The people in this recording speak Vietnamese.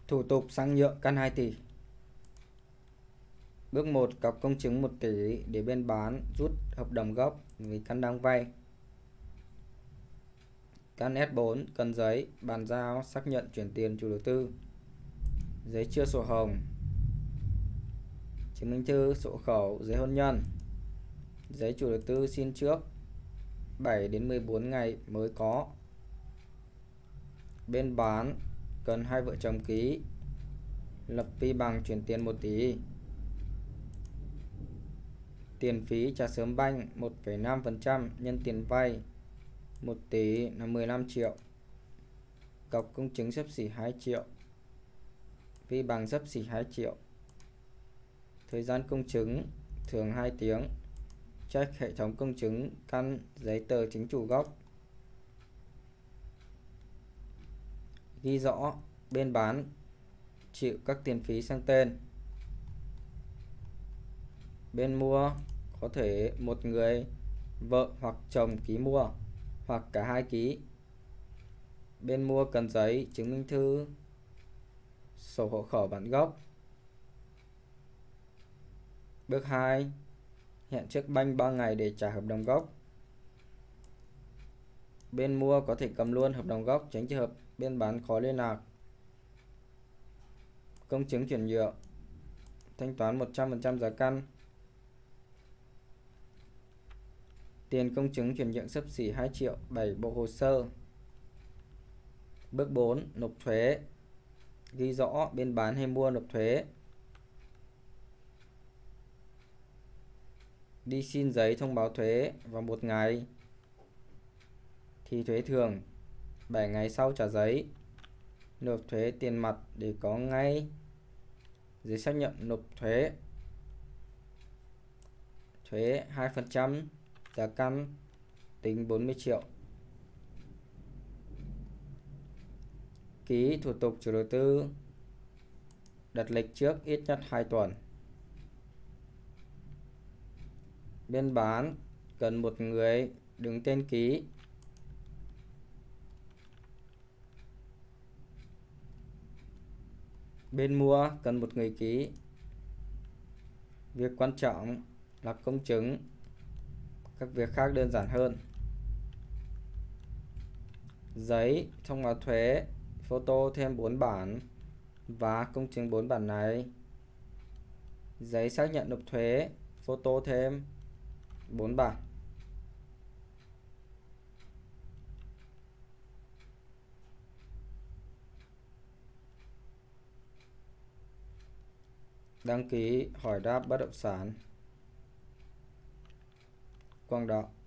Thủ tục sang nhượng căn 2 tỷ. Bước 1. Cọc công chứng 1 tỷ để bên bán rút hợp đồng gốc vì căn đang vay. Căn S4 cần giấy bàn giao xác nhận chuyển tiền chủ đầu tư, giấy chưa sổ hồng, chứng minh thư, sổ khẩu, giấy hôn nhân, giấy chủ đầu tư xin trước 7 đến 14 ngày mới có. Bên bán cần hai vợ chồng ký lập vi bằng chuyển tiền 1 tỷ. Tiền phí trả sớm banh 1,5% nhân tiền vay 1 tỷ là 15 triệu. Cọc công chứng xấp xỉ 2 triệu. Vi bằng xấp xỉ 2 triệu. Thời gian công chứng thường 2 tiếng. Check hệ thống công chứng căn giấy tờ chính chủ gốc. Ghi rõ bên bán chịu các tiền phí sang tên. Bên mua có thể một người vợ hoặc chồng ký mua hoặc cả hai ký. Bên mua cần giấy chứng minh thư, sổ hộ khẩu bản gốc. Bước 2. Hẹn trước banh 3 ngày để trả hợp đồng gốc. Bên mua có thể cầm luôn hợp đồng gốc tránh trường hợp bên bán khó liên lạc. Công chứng chuyển nhượng thanh toán 100% giá căn. Tiền công chứng chuyển nhượng xấp xỉ 2 triệu, 7 bộ hồ sơ. Bước 4. Nộp thuế. Ghi rõ bên bán hay mua nộp thuế. Đi xin giấy thông báo thuế vào 1 ngày thì thuế thường, 7 ngày sau trả giấy. Nộp thuế tiền mặt để có ngay giấy xác nhận nộp thuế. Thuế 2% giá căn tính 40 triệu. Ký thủ tục chủ đầu tư. Đặt lịch trước ít nhất 2 tuần. Bên bán cần một người đứng tên ký. Bên mua cần một người ký. Việc quan trọng là công chứng, các việc khác đơn giản hơn. Giấy thông báo thuế, photo thêm 4 bản và công chứng 4 bản này. Giấy xác nhận nộp thuế, photo thêm 4 bản. Đăng ký hỏi đáp bất động sản. Quang Đạo.